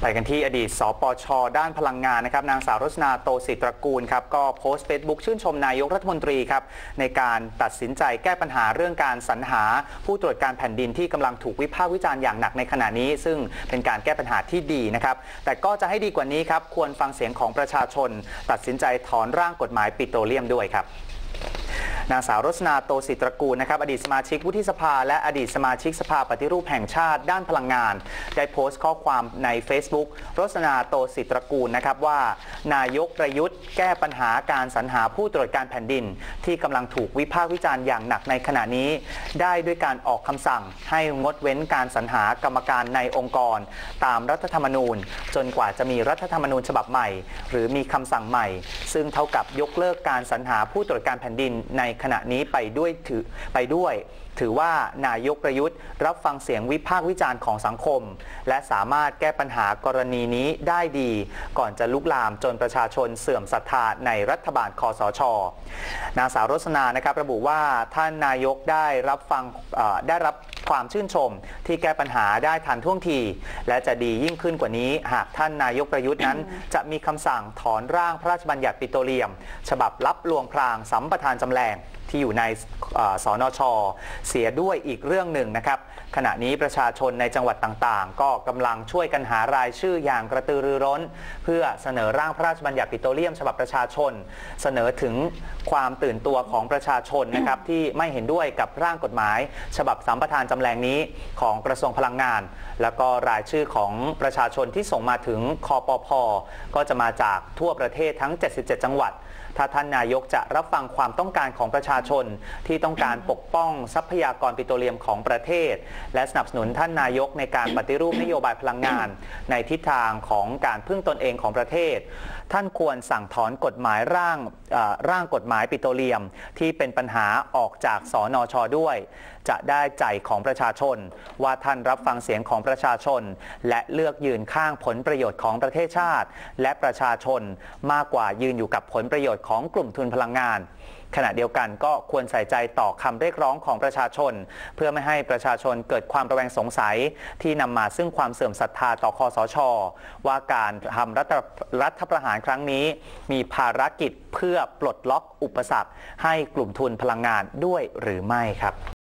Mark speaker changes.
Speaker 1: ไปกันที่อดีตสปช.ด้านพลังงานนะครับนางสาวรสนาโตศิตรกูลครับก็โพสต์เฟซบุ๊กชื่นชมนายกรัฐมนตรีครับในการตัดสินใจแก้ปัญหาเรื่องการสรรหาผู้ตรวจการแผ่นดินที่กำลังถูกวิพากษ์วิจารณ์อย่างหนักในขณะนี้ซึ่งเป็นการแก้ปัญหาที่ดีนะครับแต่ก็จะให้ดีกว่านี้ครับควรฟังเสียงของประชาชนตัดสินใจถอนร่างกฎหมายปิโตรเลียมด้วยครับนางสาวรสนาโตศิตรกูลนะครับอดีตสมาชิกวุฒิสภาและอดีตสมาชิกสภาปฏิรูปแห่งชาติด้านพลังงานได้โพสต์ข้อความใน Facebook รสนาโตศิตรกูลนะครับว่านายกประยุทธ์แก้ปัญหาการสรรหาผู้ตรวจการแผ่นดินที่กำลังถูกวิพากษ์วิจารณ์อย่างหนักในขณะนี้ได้ด้วยการออกคำสั่งให้งดเว้นการสรรหากรรมการในองค์กรตามรัฐธรรมนูญจนกว่าจะมีรัฐธรรมนูญฉบับใหม่หรือมีคำสั่งใหม่ซึ่งเท่ากับยกเลิกการสรรหาผู้ตรวจการแผ่นดินในขณะนี้ไปด้วยถือว่านายกประยุทธ์รับฟังเสียงวิพากษ์วิจารณ์ของสังคมและสามารถแก้ปัญหากรณีนี้ได้ดีก่อนจะลุกลามจนประชาชนเสื่อมศรัทธาในรัฐบาลคสช.นางสาวรสนานะครับระบุว่าท่านนายกได้รับความชื่นชมที่แก้ปัญหาได้ทันท่วงทีและจะดียิ่งขึ้นกว่านี้หากท่านนายกประยุทธ์นั้นจะมีคำสั่งถอนร่างพระราชบัญญัติปิโตรเลียมฉบับลับลวงพรางสัมปทานจำแรงที่อยู่ในสนช.เสียด้วยอีกเรื่องหนึ่งนะครับขณะนี้ประชาชนในจังหวัดต่างๆก็กำลังช่วยกันหารายชื่ออย่างกระตือรือร้นเพื่อเสนอร่างพระราชบัญญัติปิโตรเลียมฉบับประชาชนเสนอถึงความตื่นตัวของประชาชนนะครับที่ไม่เห็นด้วยกับร่างกฎหมายฉบับสัมปทานจำแรงนี้ของกระทรวงพลังงานแล้วก็รายชื่อของประชาชนที่ส่งมาถึงคปภ.ก็จะมาจากทั่วประเทศทั้ง77จังหวัดถ้าท่านนายกจะรับฟังความต้องการของประชาชนที่ต้องการปกป้องทรัพยากรปิโตรเลียมของประเทศและสนับสนุนท่านนายกในการปฏิรูปนโยบายพลังงานในทิศทางของการพึ่งตนเองของประเทศท่านควรสั่งถอนกฎหมายร่างกฎหมายปิโตรเลียมที่เป็นปัญหาออกจากสนช.ด้วยจะได้ใจของประชาชนว่าท่านรับฟังเสียงของประชาชนและเลือกยืนข้างผลประโยชน์ของประเทศชาติและประชาชนมากกว่ายืนอยู่กับผลประโยชน์ของกลุ่มทุนพลังงานขณะเดียวกันก็ควรใส่ใจต่อคำเรียกร้องของประชาชนเพื่อไม่ให้ประชาชนเกิดความระแวงสงสัยที่นำมาซึ่งความเสื่อมศรัทธาต่อคสช.ว่าการทำรัฐประหารครั้งนี้มีภารกิจเพื่อปลดล็อกอุปสรรคให้กลุ่มทุนพลังงานด้วยหรือไม่ครับ